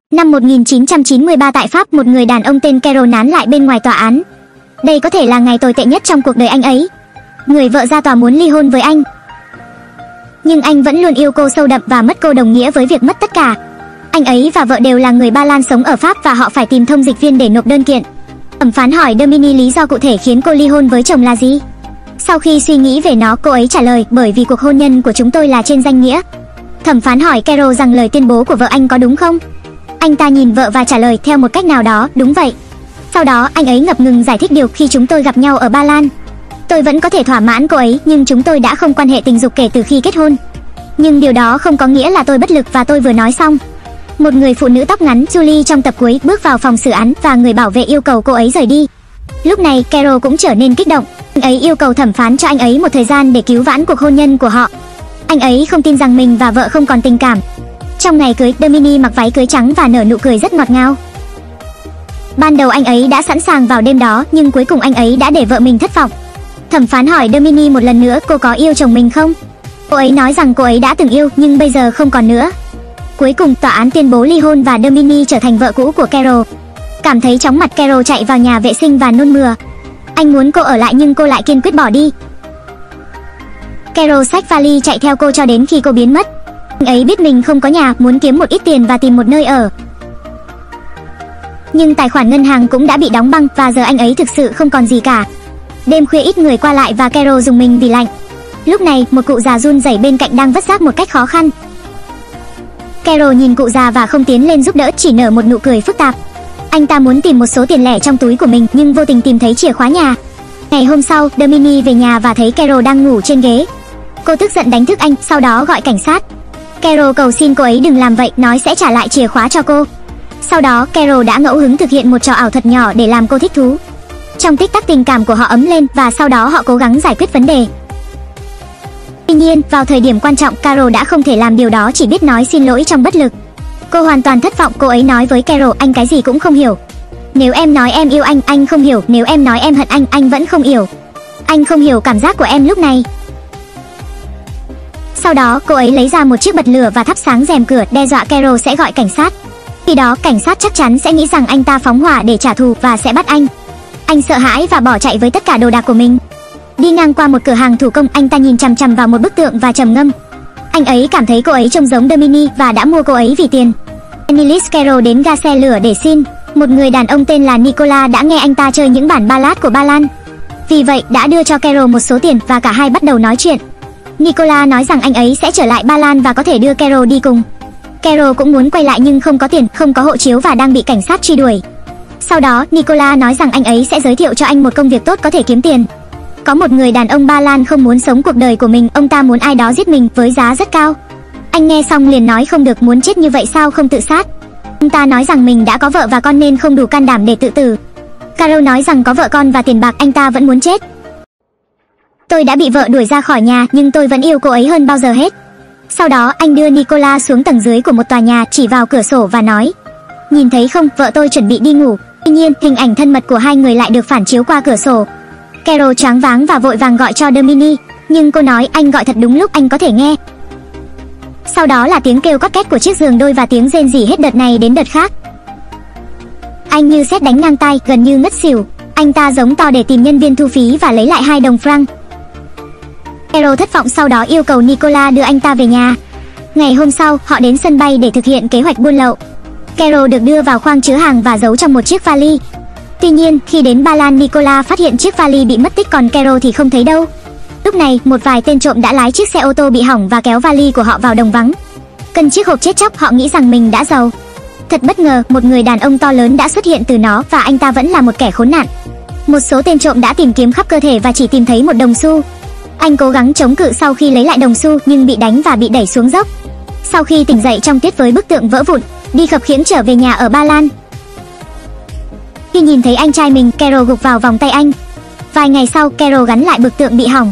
Năm 1993 tại Pháp, một người đàn ông tên Carol nán lại bên ngoài tòa án. Đây có thể là ngày tồi tệ nhất trong cuộc đời anh ấy. Người vợ ra tòa muốn ly hôn với anh, nhưng anh vẫn luôn yêu cô sâu đậm và mất cô đồng nghĩa với việc mất tất cả. Anh ấy và vợ đều là người Ba Lan sống ở Pháp và họ phải tìm thông dịch viên để nộp đơn kiện. Thẩm phán hỏi Dominique lý do cụ thể khiến cô ly hôn với chồng là gì. Sau khi suy nghĩ về nó, cô ấy trả lời bởi vì cuộc hôn nhân của chúng tôi là trên danh nghĩa. Thẩm phán hỏi Carol rằng lời tuyên bố của vợ anh có đúng không. Anh ta nhìn vợ và trả lời theo một cách nào đó, đúng vậy. Sau đó anh ấy ngập ngừng giải thích điều khi chúng tôi gặp nhau ở Ba Lan. Tôi vẫn có thể thỏa mãn cô ấy, nhưng chúng tôi đã không quan hệ tình dục kể từ khi kết hôn. Nhưng điều đó không có nghĩa là tôi bất lực. Và tôi vừa nói xong, một người phụ nữ tóc ngắn, Julie, trong tập cuối bước vào phòng xử án và người bảo vệ yêu cầu cô ấy rời đi. Lúc này Carol cũng trở nên kích động. Anh ấy yêu cầu thẩm phán cho anh ấy một thời gian để cứu vãn cuộc hôn nhân của họ. Anh ấy không tin rằng mình và vợ không còn tình cảm. Trong ngày cưới, Dominique mặc váy cưới trắng và nở nụ cười rất ngọt ngào. Ban đầu anh ấy đã sẵn sàng vào đêm đó, nhưng cuối cùng anh ấy đã để vợ mình thất vọng. Thẩm phán hỏi Dominique một lần nữa cô có yêu chồng mình không. Cô ấy nói rằng cô ấy đã từng yêu nhưng bây giờ không còn nữa. Cuối cùng tòa án tuyên bố ly hôn và Dominique trở thành vợ cũ của Carol. Cảm thấy chóng mặt, Carol chạy vào nhà vệ sinh và nôn mửa. Anh muốn cô ở lại nhưng cô lại kiên quyết bỏ đi. Carol xách vali chạy theo cô cho đến khi cô biến mất. Anh ấy biết mình không có nhà, muốn kiếm một ít tiền và tìm một nơi ở. Nhưng tài khoản ngân hàng cũng đã bị đóng băng và giờ anh ấy thực sự không còn gì cả. Đêm khuya ít người qua lại và Carol rùng mình vì lạnh. Lúc này một cụ già run rẩy bên cạnh đang vớt rác một cách khó khăn. Carol nhìn cụ già và không tiến lên giúp đỡ, chỉ nở một nụ cười phức tạp. Anh ta muốn tìm một số tiền lẻ trong túi của mình nhưng vô tình tìm thấy chìa khóa nhà. Ngày hôm sau, Dominique về nhà và thấy Carol đang ngủ trên ghế. Cô tức giận đánh thức anh, sau đó gọi cảnh sát. Carol cầu xin cô ấy đừng làm vậy, nói sẽ trả lại chìa khóa cho cô. Sau đó Carol đã ngẫu hứng thực hiện một trò ảo thuật nhỏ để làm cô thích thú. Trong tích tắc tình cảm của họ ấm lên và sau đó họ cố gắng giải quyết vấn đề. Tuy nhiên, vào thời điểm quan trọng, Carol đã không thể làm điều đó, chỉ biết nói xin lỗi trong bất lực. Cô hoàn toàn thất vọng, cô ấy nói với Carol, anh cái gì cũng không hiểu. Nếu em nói em yêu anh không hiểu. Nếu em nói em hận anh vẫn không hiểu. Anh không hiểu cảm giác của em lúc này. Sau đó, cô ấy lấy ra một chiếc bật lửa và thắp sáng rèm cửa, đe dọa Carol sẽ gọi cảnh sát. Khi đó, cảnh sát chắc chắn sẽ nghĩ rằng anh ta phóng hỏa để trả thù và sẽ bắt anh. Anh sợ hãi và bỏ chạy với tất cả đồ đạc của mình. Đi ngang qua một cửa hàng thủ công, anh ta nhìn chằm chằm vào một bức tượng và trầm ngâm. Anh ấy cảm thấy cô ấy trông giống Dominique và đã mua cô ấy vì tiền. Annelies Carol đến ga xe lửa để xin. Một người đàn ông tên là Nicolas đã nghe anh ta chơi những bản ballad của Ba Lan. Vì vậy đã đưa cho Carol một số tiền và cả hai bắt đầu nói chuyện. Nicolas nói rằng anh ấy sẽ trở lại Ba Lan và có thể đưa Carol đi cùng. Carol cũng muốn quay lại nhưng không có tiền, không có hộ chiếu và đang bị cảnh sát truy đuổi. Sau đó, Nicolas nói rằng anh ấy sẽ giới thiệu cho anh một công việc tốt có thể kiếm tiền. Có một người đàn ông Ba Lan không muốn sống cuộc đời của mình, ông ta muốn ai đó giết mình với giá rất cao. Anh nghe xong liền nói không được, muốn chết như vậy sao không tự sát. Ông ta nói rằng mình đã có vợ và con nên không đủ can đảm để tự tử. Carol nói rằng có vợ con và tiền bạc, anh ta vẫn muốn chết. Tôi đã bị vợ đuổi ra khỏi nhà nhưng tôi vẫn yêu cô ấy hơn bao giờ hết. Sau đó anh đưa Nicolas xuống tầng dưới của một tòa nhà, chỉ vào cửa sổ và nói, nhìn thấy không, vợ tôi chuẩn bị đi ngủ. Tuy nhiên hình ảnh thân mật của hai người lại được phản chiếu qua cửa sổ. Carol choáng váng và vội vàng gọi cho Dominique, nhưng cô nói anh gọi thật đúng lúc, anh có thể nghe. Sau đó là tiếng kêu cót két của chiếc giường đôi và tiếng rên rỉ hết đợt này đến đợt khác. Anh như sét đánh ngang tai, gần như ngất xỉu. Anh ta giống to để tìm nhân viên thu phí và lấy lại 2 đồng franc. Carol thất vọng, sau đó yêu cầu Nicolas đưa anh ta về nhà. Ngày hôm sau, họ đến sân bay để thực hiện kế hoạch buôn lậu. Carol được đưa vào khoang chứa hàng và giấu trong một chiếc vali. Tuy nhiên, khi đến Ba Lan, Nicolas phát hiện chiếc vali bị mất tích, còn Carol thì không thấy đâu. Lúc này, một vài tên trộm đã lái chiếc xe ô tô bị hỏng và kéo vali của họ vào đồng vắng. Cân chiếc hộp chết chóc, họ nghĩ rằng mình đã giàu. Thật bất ngờ, một người đàn ông to lớn đã xuất hiện từ nó và anh ta vẫn là một kẻ khốn nạn. Một số tên trộm đã tìm kiếm khắp cơ thể và chỉ tìm thấy một đồng xu. Anh cố gắng chống cự sau khi lấy lại đồng xu nhưng bị đánh và bị đẩy xuống dốc. Sau khi tỉnh dậy trong tuyết với bức tượng vỡ vụn, đi khập khiễng trở về nhà ở Ba Lan. Khi nhìn thấy anh trai mình, Carol gục vào vòng tay anh. Vài ngày sau, Carol gắn lại bức tượng bị hỏng.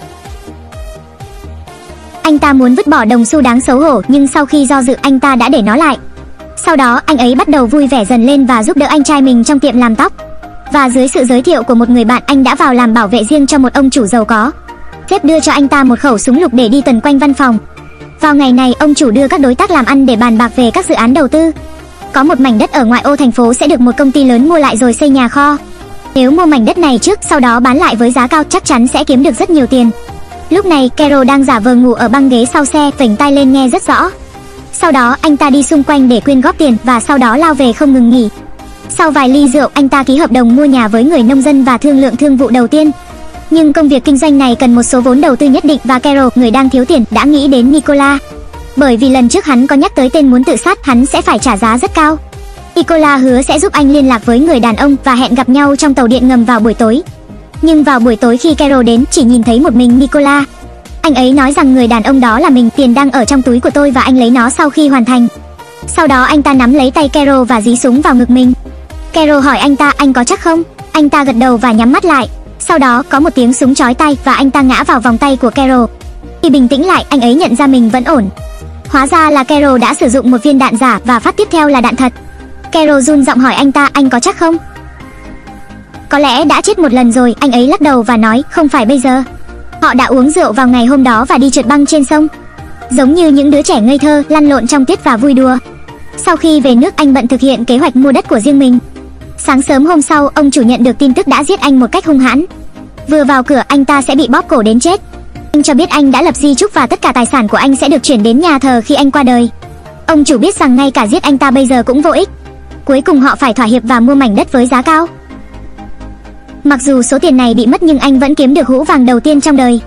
Anh ta muốn vứt bỏ đồng xu đáng xấu hổ nhưng sau khi do dự, anh ta đã để nó lại. Sau đó anh ấy bắt đầu vui vẻ dần lên và giúp đỡ anh trai mình trong tiệm làm tóc. Và dưới sự giới thiệu của một người bạn, anh đã vào làm bảo vệ riêng cho một ông chủ giàu có. Sếp đưa cho anh ta một khẩu súng lục để đi tuần quanh văn phòng. Vào ngày này, ông chủ đưa các đối tác làm ăn để bàn bạc về các dự án đầu tư. có một mảnh đất ở ngoại ô thành phố sẽ được một công ty lớn mua lại rồi xây nhà kho. Nếu mua mảnh đất này trước, sau đó bán lại với giá cao, chắc chắn sẽ kiếm được rất nhiều tiền. Lúc này Carol đang giả vờ ngủ ở băng ghế sau xe, vểnh tai lên nghe rất rõ. Sau đó anh ta đi xung quanh để quyên góp tiền và sau đó lao về không ngừng nghỉ. Sau vài ly rượu, anh ta ký hợp đồng mua nhà với người nông dân và thương lượng thương vụ đầu tiên. Nhưng công việc kinh doanh này cần một số vốn đầu tư nhất định và Carol, người đang thiếu tiền, đã nghĩ đến Nicola. Bởi vì lần trước hắn có nhắc tới tên muốn tự sát, hắn sẽ phải trả giá rất cao. Nicola hứa sẽ giúp anh liên lạc với người đàn ông và hẹn gặp nhau trong tàu điện ngầm vào buổi tối. Nhưng vào buổi tối khi Carol đến, chỉ nhìn thấy một mình Nicola. Anh ấy nói rằng người đàn ông đó là mình, tiền đang ở trong túi của tôi và anh lấy nó sau khi hoàn thành. Sau đó anh ta nắm lấy tay Carol và dí súng vào ngực mình. Carol hỏi anh ta, anh có chắc không? Anh ta gật đầu và nhắm mắt lại. Sau đó có một tiếng súng chói tai và anh ta ngã vào vòng tay của Carol. Khi bình tĩnh lại, anh ấy nhận ra mình vẫn ổn. Hóa ra là Carol đã sử dụng một viên đạn giả và phát tiếp theo là đạn thật. Carol run giọng hỏi anh ta, anh có chắc không? Có lẽ đã chết một lần rồi, anh ấy lắc đầu và nói, không phải bây giờ. Họ đã uống rượu vào ngày hôm đó và đi trượt băng trên sông. Giống như những đứa trẻ ngây thơ, lăn lộn trong tuyết và vui đùa. Sau khi về nước, anh bận thực hiện kế hoạch mua đất của riêng mình. Sáng sớm hôm sau, ông chủ nhận được tin tức đã giết anh một cách hung hãn. Vừa vào cửa, anh ta sẽ bị bóp cổ đến chết. Anh cho biết anh đã lập di chúc và tất cả tài sản của anh sẽ được chuyển đến nhà thờ khi anh qua đời. Ông chủ biết rằng ngay cả giết anh ta bây giờ cũng vô ích. Cuối cùng họ phải thỏa hiệp và mua mảnh đất với giá cao. Mặc dù số tiền này bị mất nhưng anh vẫn kiếm được hũ vàng đầu tiên trong đời.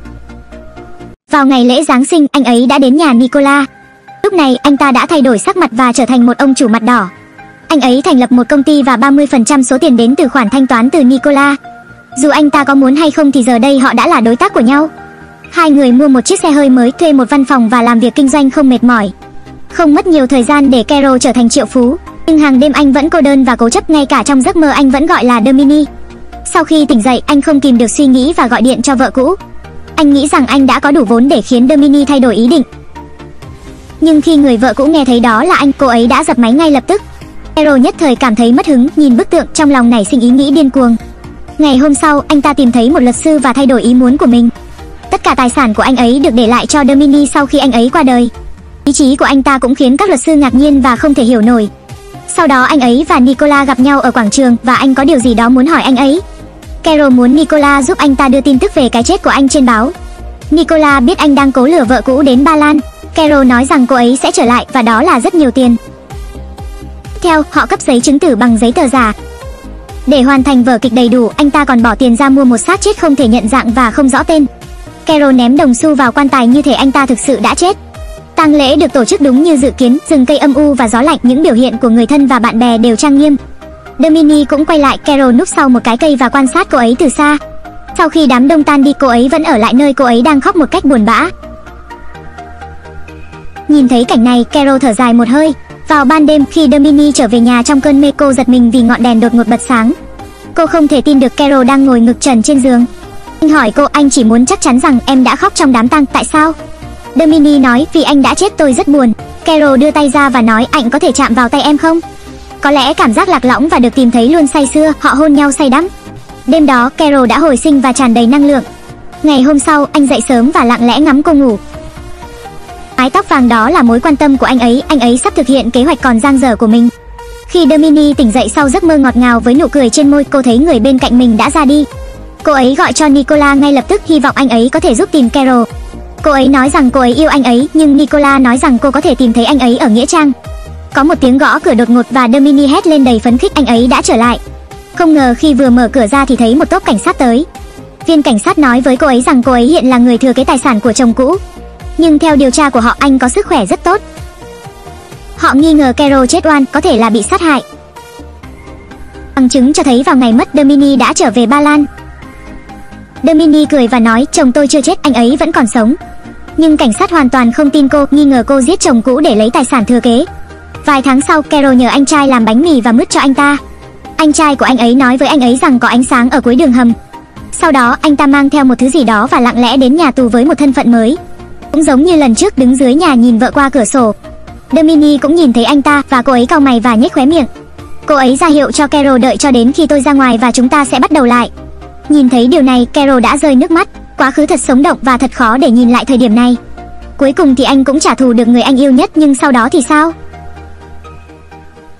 Vào ngày lễ Giáng sinh, anh ấy đã đến nhà Nicola. Lúc này anh ta đã thay đổi sắc mặt và trở thành một ông chủ mặt đỏ. Anh ấy thành lập một công ty và 30% số tiền đến từ khoản thanh toán từ Nicola. Dù anh ta có muốn hay không thì giờ đây họ đã là đối tác của nhau. Hai người mua một chiếc xe hơi mới, thuê một văn phòng và làm việc kinh doanh không mệt mỏi. Không mất nhiều thời gian để Carol trở thành triệu phú. Nhưng hàng đêm anh vẫn cô đơn và cố chấp, ngay cả trong giấc mơ anh vẫn gọi là Dominique. Sau khi tỉnh dậy, anh không kìm được suy nghĩ và gọi điện cho vợ cũ. Anh nghĩ rằng anh đã có đủ vốn để khiến Dominique thay đổi ý định. Nhưng khi người vợ cũ nghe thấy đó là anh, cô ấy đã dập máy ngay lập tức. Carol nhất thời cảm thấy mất hứng, nhìn bức tượng trong lòng nảy sinh ý nghĩ điên cuồng. Ngày hôm sau, anh ta tìm thấy một luật sư và thay đổi ý muốn của mình. Tất cả tài sản của anh ấy được để lại cho Dominique sau khi anh ấy qua đời. Ý chí của anh ta cũng khiến các luật sư ngạc nhiên và không thể hiểu nổi. Sau đó anh ấy và Nicola gặp nhau ở quảng trường và anh có điều gì đó muốn hỏi anh ấy. Carol muốn Nicola giúp anh ta đưa tin tức về cái chết của anh trên báo. Nicola biết anh đang cố lừa vợ cũ đến Ba Lan. Carol nói rằng cô ấy sẽ trở lại và đó là rất nhiều tiền. Tiếp theo, họ cấp giấy chứng tử bằng giấy tờ giả. Để hoàn thành vở kịch đầy đủ, anh ta còn bỏ tiền ra mua một xác chết không thể nhận dạng và không rõ tên. Carol ném đồng xu vào quan tài như thể anh ta thực sự đã chết. Tang lễ được tổ chức đúng như dự kiến, rừng cây âm u và gió lạnh, những biểu hiện của người thân và bạn bè đều trang nghiêm. Dominique cũng quay lại, Carol núp sau một cái cây và quan sát cô ấy từ xa. Sau khi đám đông tan đi, cô ấy vẫn ở lại nơi cô ấy đang khóc một cách buồn bã. Nhìn thấy cảnh này, Carol thở dài một hơi. Vào ban đêm, khi Dominique trở về nhà trong cơn mê, cô giật mình vì ngọn đèn đột ngột bật sáng. Cô không thể tin được Carol đang ngồi ngực trần trên giường. Anh hỏi cô, anh chỉ muốn chắc chắn rằng em đã khóc trong đám tang, tại sao? Dominique nói, vì anh đã chết tôi rất buồn. Carol đưa tay ra và nói, anh có thể chạm vào tay em không? Có lẽ cảm giác lạc lõng và được tìm thấy luôn say sưa, họ hôn nhau say đắm. Đêm đó, Carol đã hồi sinh và tràn đầy năng lượng. Ngày hôm sau, anh dậy sớm và lặng lẽ ngắm cô ngủ. Mái tóc vàng đó là mối quan tâm của anh ấy sắp thực hiện kế hoạch còn dang dở của mình. Khi Dominique tỉnh dậy sau giấc mơ ngọt ngào với nụ cười trên môi, cô thấy người bên cạnh mình đã ra đi. Cô ấy gọi cho Nicola ngay lập tức, hy vọng anh ấy có thể giúp tìm Carol. Cô ấy nói rằng cô ấy yêu anh ấy, nhưng Nicola nói rằng cô có thể tìm thấy anh ấy ở nghĩa trang. Có một tiếng gõ cửa đột ngột và Dominique hét lên đầy phấn khích, anh ấy đã trở lại. Không ngờ khi vừa mở cửa ra thì thấy một tốp cảnh sát tới. Viên cảnh sát nói với cô ấy rằng cô ấy hiện là người thừa kế tài sản của chồng cũ. Nhưng theo điều tra của họ, anh có sức khỏe rất tốt. Họ nghi ngờ Carol chết oan, có thể là bị sát hại. Bằng chứng cho thấy vào ngày mất, Dominique đã trở về Ba Lan. Dominique cười và nói, chồng tôi chưa chết, anh ấy vẫn còn sống. Nhưng cảnh sát hoàn toàn không tin cô, nghi ngờ cô giết chồng cũ để lấy tài sản thừa kế. Vài tháng sau, Carol nhờ anh trai làm bánh mì và mứt cho anh ta. Anh trai của anh ấy nói với anh ấy rằng có ánh sáng ở cuối đường hầm. Sau đó, anh ta mang theo một thứ gì đó và lặng lẽ đến nhà tù với một thân phận mới. Cũng giống như lần trước, đứng dưới nhà nhìn vợ qua cửa sổ. Dominique cũng nhìn thấy anh ta và cô ấy cau mày và nhếch khóe miệng. Cô ấy ra hiệu cho Carol đợi cho đến khi tôi ra ngoài và chúng ta sẽ bắt đầu lại. Nhìn thấy điều này, Carol đã rơi nước mắt. Quá khứ thật sống động và thật khó để nhìn lại thời điểm này. Cuối cùng thì anh cũng trả thù được người anh yêu nhất, nhưng sau đó thì sao?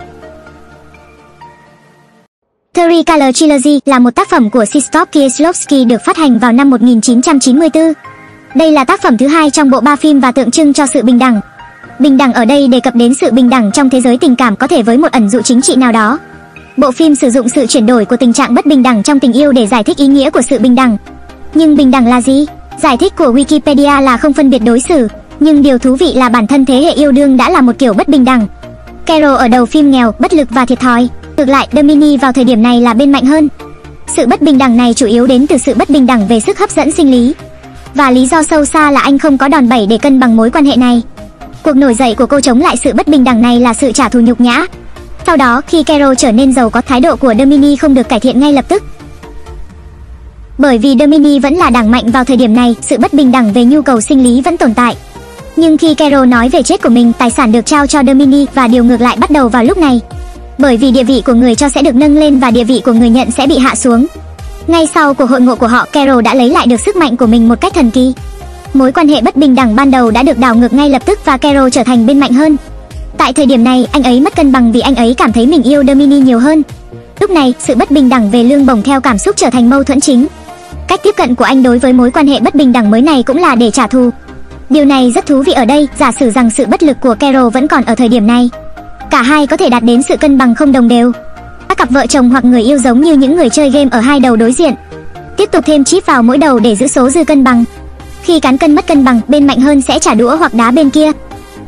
Three Color Trilogy là một tác phẩm của Krzysztof Kieślowski được phát hành vào năm 1994. Đây là tác phẩm thứ hai trong bộ 3 phim và tượng trưng cho sự bình đẳng. Bình đẳng ở đây đề cập đến sự bình đẳng trong thế giới tình cảm, có thể với một ẩn dụ chính trị nào đó. Bộ phim sử dụng sự chuyển đổi của tình trạng bất bình đẳng trong tình yêu để giải thích ý nghĩa của sự bình đẳng. Nhưng bình đẳng là gì? Giải thích của Wikipedia là không phân biệt đối xử, nhưng điều thú vị là bản thân thế hệ yêu đương đã là một kiểu bất bình đẳng. Carol ở đầu phim nghèo, bất lực và thiệt thòi. Ngược lại, Dominic vào thời điểm này là bên mạnh hơn. Sự bất bình đẳng này chủ yếu đến từ sự bất bình đẳng về sức hấp dẫn sinh lý. Và lý do sâu xa là anh không có đòn bẩy để cân bằng mối quan hệ này. Cuộc nổi dậy của cô chống lại sự bất bình đẳng này là sự trả thù nhục nhã. Sau đó, khi Carol trở nên giàu có, thái độ của Dominic không được cải thiện ngay lập tức. Bởi vì Dominic vẫn là đảng mạnh vào thời điểm này, sự bất bình đẳng về nhu cầu sinh lý vẫn tồn tại. Nhưng khi Carol nói về chết của mình, tài sản được trao cho Dominic và điều ngược lại bắt đầu vào lúc này. Bởi vì địa vị của người cho sẽ được nâng lên và địa vị của người nhận sẽ bị hạ xuống. Ngay sau cuộc hội ngộ của họ, Carol đã lấy lại được sức mạnh của mình một cách thần kỳ. Mối quan hệ bất bình đẳng ban đầu đã được đảo ngược ngay lập tức và Carol trở thành bên mạnh hơn. Tại thời điểm này, anh ấy mất cân bằng vì anh ấy cảm thấy mình yêu Dominic nhiều hơn. Lúc này, sự bất bình đẳng về lương bổng theo cảm xúc trở thành mâu thuẫn chính. Cách tiếp cận của anh đối với mối quan hệ bất bình đẳng mới này cũng là để trả thù. Điều này rất thú vị ở đây, giả sử rằng sự bất lực của Carol vẫn còn ở thời điểm này. Cả hai có thể đạt đến sự cân bằng không đồng đều. Các cặp vợ chồng hoặc người yêu giống như những người chơi game ở hai đầu đối diện. Tiếp tục thêm chip vào mỗi đầu để giữ số dư cân bằng. Khi cán cân mất cân bằng, bên mạnh hơn sẽ trả đũa hoặc đá bên kia.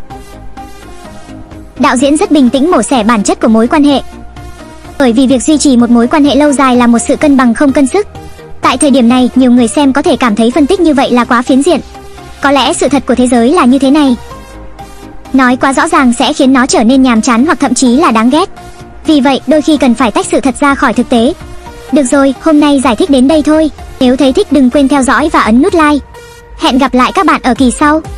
Đạo diễn rất bình tĩnh mổ xẻ bản chất của mối quan hệ. Bởi vì việc duy trì một mối quan hệ lâu dài là một sự cân bằng không cân sức. Tại thời điểm này, nhiều người xem có thể cảm thấy phân tích như vậy là quá phiến diện. Có lẽ sự thật của thế giới là như thế này. Nói quá rõ ràng sẽ khiến nó trở nên nhàm chán hoặc thậm chí là đáng ghét. Vì vậy, đôi khi cần phải tách sự thật ra khỏi thực tế. Được rồi, hôm nay giải thích đến đây thôi. Nếu thấy thích đừng quên theo dõi và ấn nút like. Hẹn gặp lại các bạn ở kỳ sau.